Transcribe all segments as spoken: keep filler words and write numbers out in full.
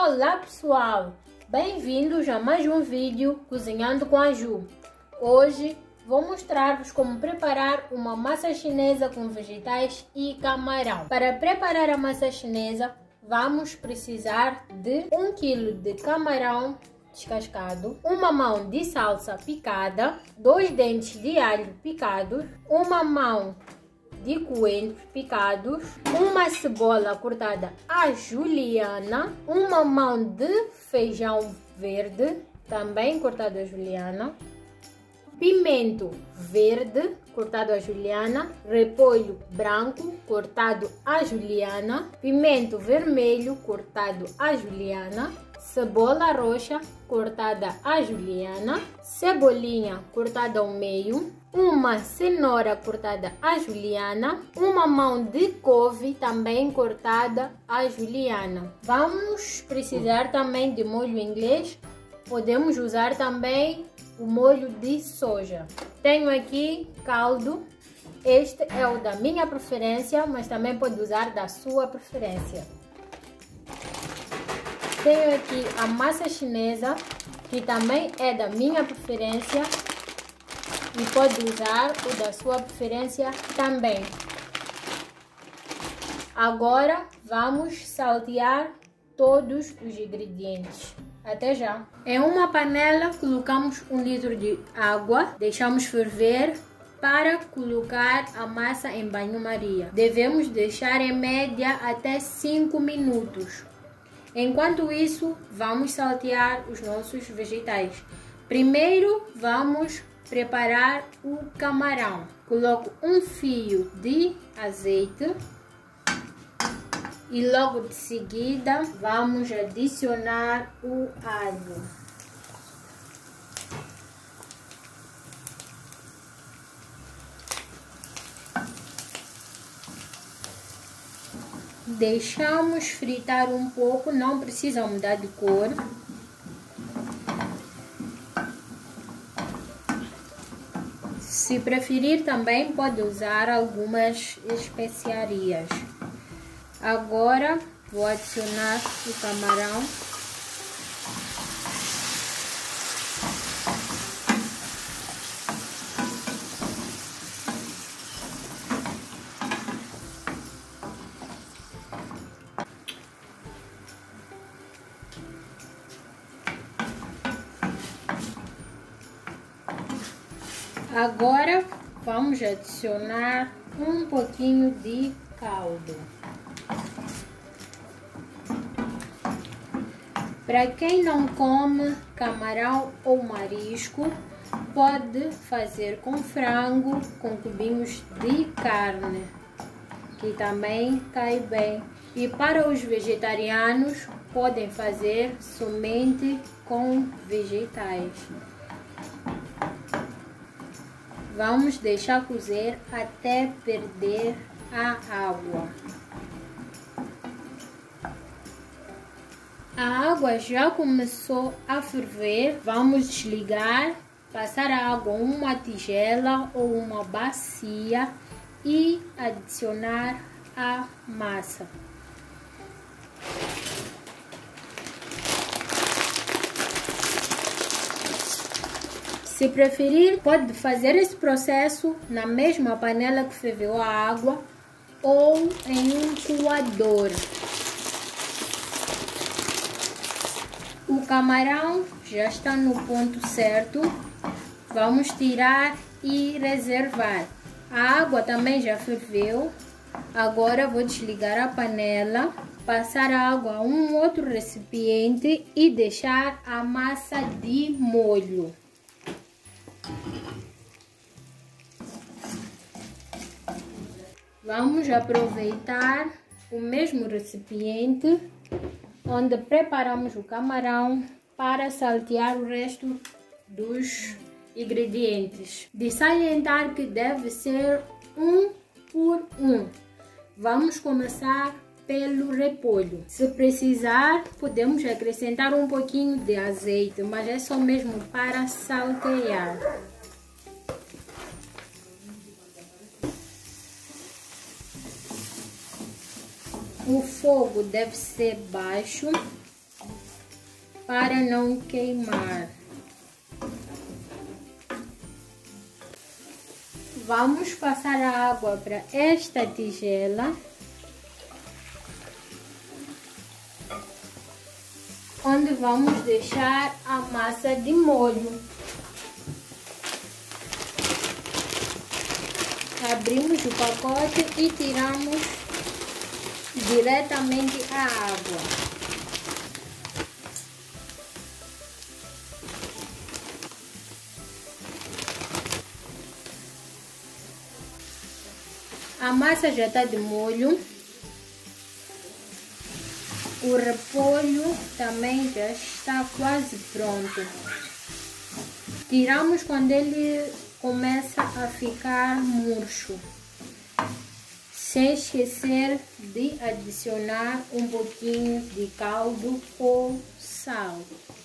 Olá pessoal, bem-vindos a mais um vídeo Cozinhando com a Ju. Hoje vou mostrar-vos como preparar uma massa chinesa com vegetais e camarão. Para preparar a massa chinesa, vamos precisar de um quilo de camarão descascado, uma mão de salsa picada, dois dentes de alho picados, uma mão de coentros picados, uma cebola cortada à juliana, uma mão de feijão verde, também cortado à juliana, pimento verde, cortado à juliana, repolho branco, cortado à juliana, pimento vermelho, cortado à juliana, cebola roxa, cortada à juliana, cebolinha cortada ao meio, uma cenoura cortada à juliana, uma mão de couve também cortada à juliana. Vamos precisar também de molho inglês, podemos usar também o molho de soja. Tenho aqui caldo, este é o da minha preferência, mas também pode usar da sua preferência. Tenho aqui a massa chinesa, que também é da minha preferência e pode usar o da sua preferência também. Agora vamos saltear todos os ingredientes. Até já! Em uma panela colocamos um litro de água, deixamos ferver para colocar a massa em banho-maria. Devemos deixar em média até cinco minutos. Enquanto isso, vamos saltear os nossos vegetais. Primeiro, vamos preparar o camarão. Coloco um fio de azeite e logo de seguida vamos adicionar o alho. Deixamos fritar um pouco, não precisa mudar de cor. Se preferir, também pode usar algumas especiarias. Agora vou adicionar o camarão. Agora vamos adicionar um pouquinho de caldo. Para quem não come camarão ou marisco, pode fazer com frango, com cubinhos de carne, que também cai bem. E para os vegetarianos, podem fazer somente com vegetais. Vamos deixar cozer até perder a água. A água já começou a ferver. Vamos desligar, passar a água em uma tigela ou uma bacia e adicionar a massa. Se preferir, pode fazer esse processo na mesma panela que ferveu a água ou em um coador. O camarão já está no ponto certo. Vamos tirar e reservar. A água também já ferveu. Agora vou desligar a panela, passar a água a um outro recipiente e deixar a massa de molho. Vamos aproveitar o mesmo recipiente onde preparamos o camarão para saltear o resto dos ingredientes. De salientar que deve ser um por um. Vamos começar pelo repolho. Se precisar, podemos acrescentar um pouquinho de azeite, mas é só mesmo para saltear. O fogo deve ser baixo para não queimar. Vamos passar a água para esta tigela, onde vamos deixar a massa de molho. Abrimos o pacote e tiramos diretamente a água. A massa já está de molho. O repolho também já está quase pronto. Tiramos quando ele começa a ficar murcho. Sem esquecer de adicionar um pouquinho de caldo ou sal.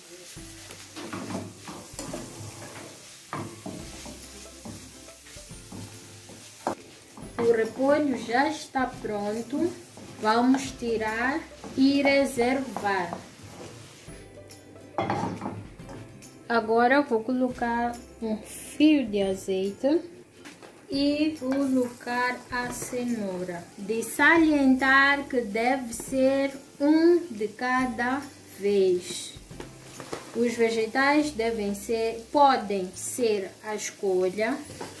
O repolho já está pronto. Vamos tirar e reservar. Agora vou colocar um fio de azeite e colocar a cenoura. De salientar que deve ser um de cada vez. Os vegetais devem ser, podem ser a escolha.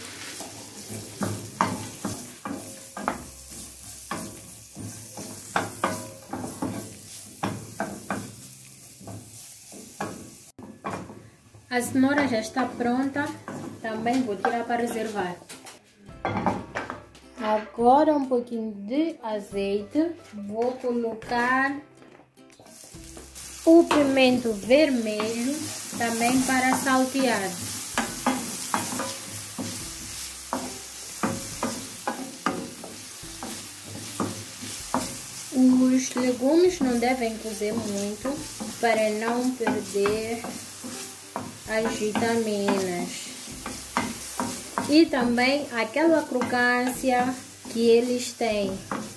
A cenoura já está pronta, também vou tirar para reservar. Agora um pouquinho de azeite, vou colocar o pimento vermelho também para saltear. Os legumes não devem cozer muito para não perder as vitaminas e também aquela crocância que eles têm.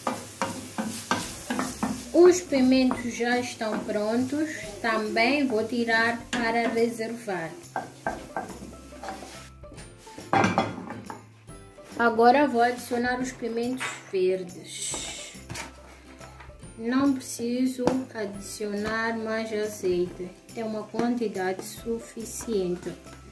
Os pimentos já estão prontos, também vou tirar para reservar. Agora vou adicionar os pimentos verdes. Não preciso adicionar mais azeite, é uma quantidade suficiente.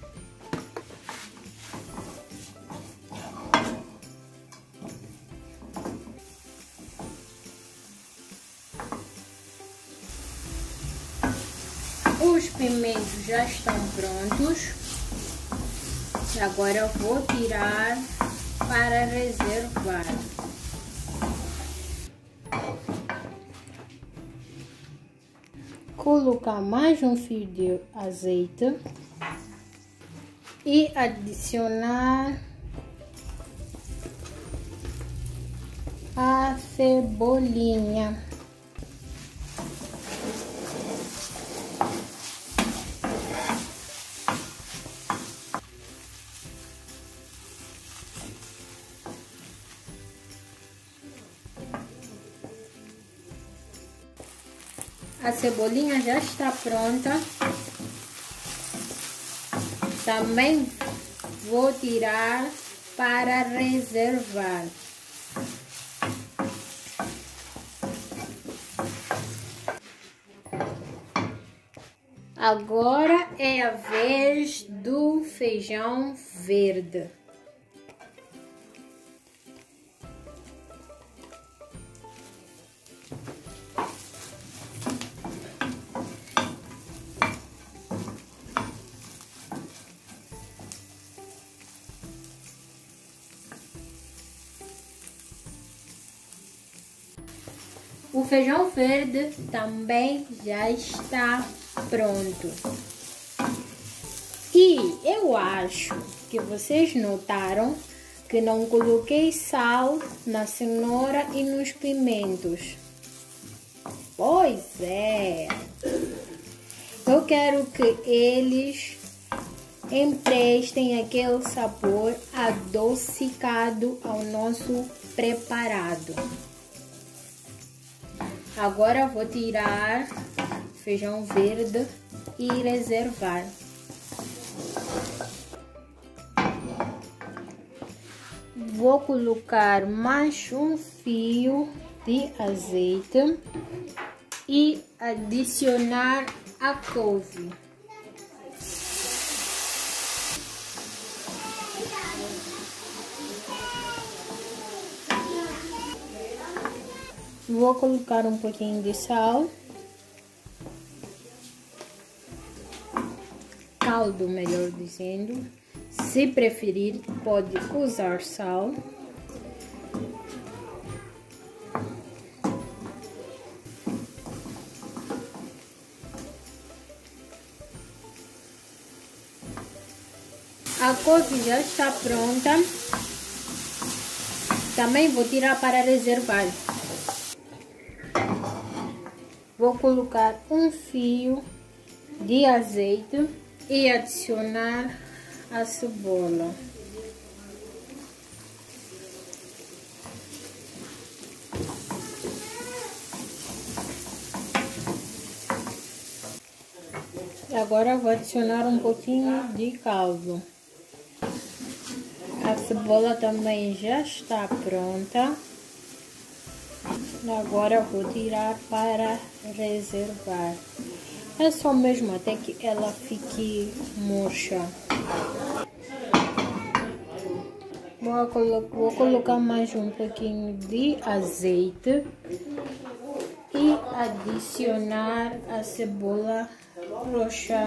Os pimentos já estão prontos. Agora eu vou tirar para reservar. Colocar mais um fio de azeite e adicionar a cebolinha. A cebolinha já está pronta. Também vou tirar para reservar. Agora é a vez do feijão verde. O feijão verde também já está pronto. E eu acho que vocês notaram que não coloquei sal na cenoura e nos pimentos. Pois é. Eu quero que eles emprestem aquele sabor adocicado ao nosso preparado. Agora vou tirar feijão verde e reservar. Vou colocar mais um fio de azeite e adicionar a couve. Vou colocar um pouquinho de sal, caldo, melhor dizendo. Se preferir, pode usar sal. A couve já está pronta. Também vou tirar para reservar. Vou colocar um fio de azeite e adicionar a cebola. Agora vou adicionar um pouquinho de caldo. A cebola também já está pronta. Agora vou tirar para reservar. É só mesmo até que ela fique murcha. Vou, colo vou colocar mais um pouquinho de azeite e adicionar a cebola roxa.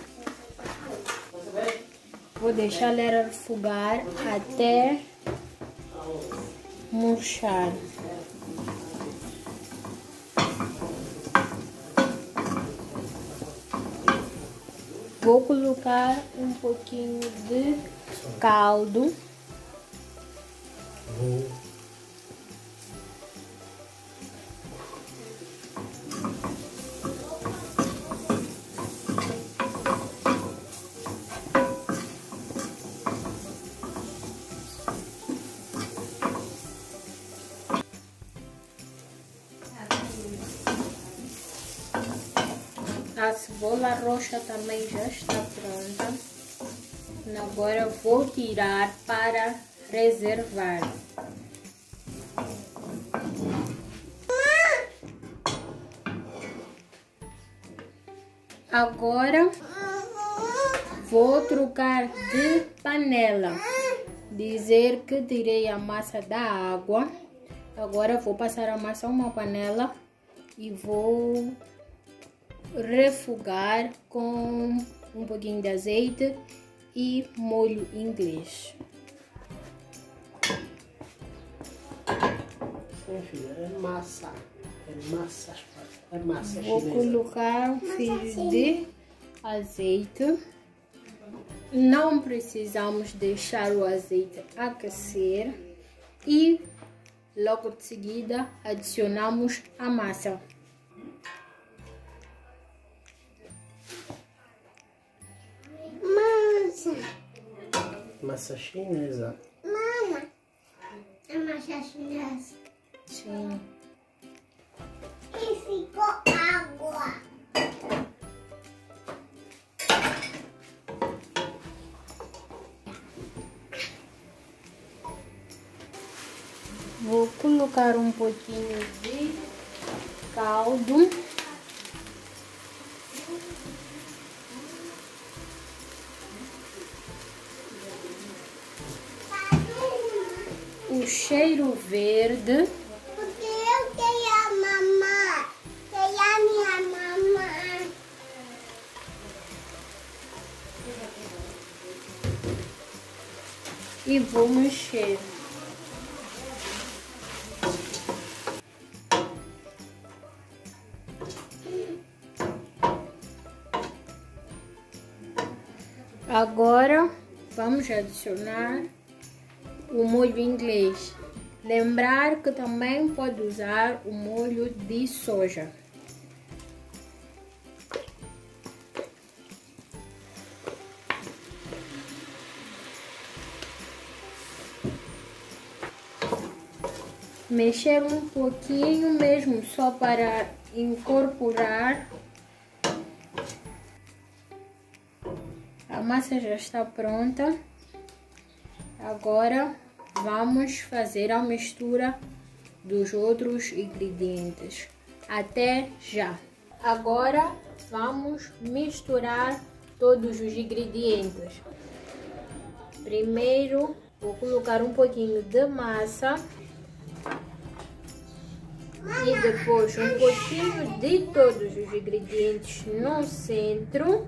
Vou deixar ela refogar até murchar. Vou colocar um pouquinho de caldo. Vou. A cebola roxa também já está pronta. Agora vou tirar para reservar. Agora vou trocar de panela. Dizer que tirei a massa da água. Agora vou passar a massa a uma panela e vou refogar com um pouquinho de azeite e molho inglês. Sim, filha, é massa. É massa. É massa Vou chinesa. colocar um fio de azeite. Não precisamos deixar o azeite aquecer. E logo de seguida adicionamos a massa. Massa chinesa. Mama, é massa chinesa. Sim. E ficou água. Vou colocar um pouquinho de caldo. O cheiro verde. Porque eu queria a mamãe. Queria a minha mamãe. E vou mexer. Agora vamos adicionar o molho inglês. Lembrar que também pode usar o molho de soja. Mexer um pouquinho mesmo, só para incorporar A massa já está pronta. Agora vamos fazer a mistura dos outros ingredientes. Até já! Agora vamos misturar todos os ingredientes. Primeiro vou colocar um pouquinho de massa e depois um pouquinho de todos os ingredientes no centro.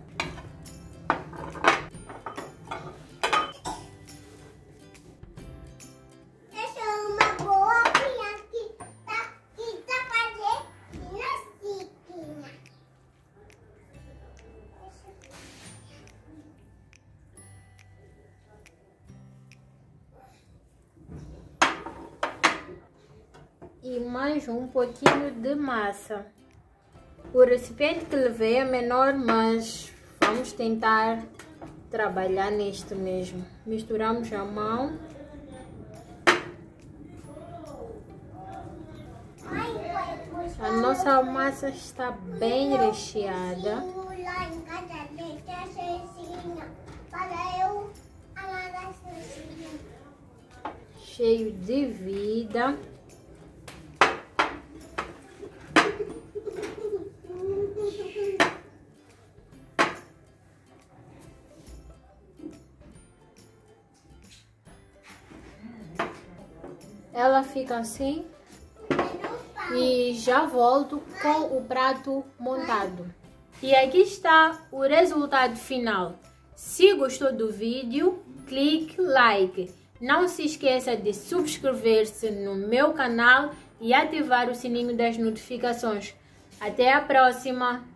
E mais um pouquinho de massa. O recipiente que levei é menor, mas vamos tentar trabalhar neste mesmo. Misturamos a mão. A nossa massa está bem recheada. Cheio de vida. Ela fica assim e já volto com o prato montado. E aqui está o resultado final. Se gostou do vídeo, clique like. Não se esqueça de subscrever-se no meu canal e ativar o sininho das notificações. Até a próxima!